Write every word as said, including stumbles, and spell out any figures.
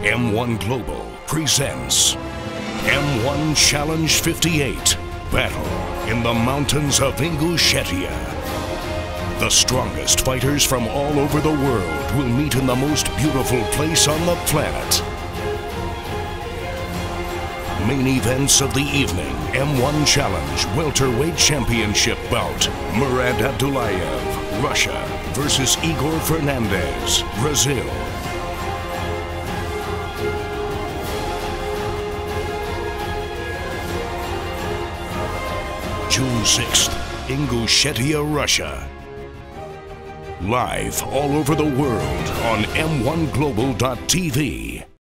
M one Global presents M one Challenge fifty-eight, Battle in the Mountains of Ingushetia. The strongest fighters from all over the world will meet in the most beautiful place on the planet. Main events of the evening: M one Challenge welterweight championship bout. Murad Abdulaev, Russia versus Igor Fernandes, Brazil. June sixth, Ingushetia, Russia. Live all over the world on M one global dot T V.